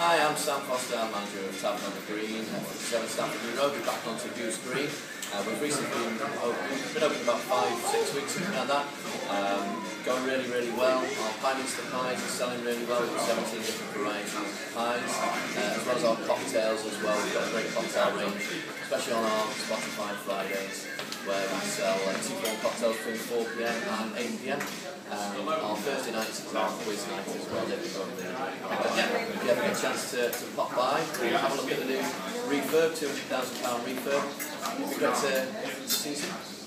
Hi, I'm Sam Foster, I'm manager of Tavern On The Green, 7 Stamford Road. We're back onto Goose Green. We've recently been open about 5-6 weeks, something like that. Going really well. Our pie mixed pies are selling really well. We've got 17 different varieties of pies, as well as our cocktails as well. We've got a great cocktail range, especially on our Spotify Fridays, where we sell 2-for-1 cocktails between 4 PM and 8 PM. Our Thursday nights is our quiz night as well. If you ever get a chance to pop by, have a look at the new refurb, £200,000 refurb. It'd be great to see you soon.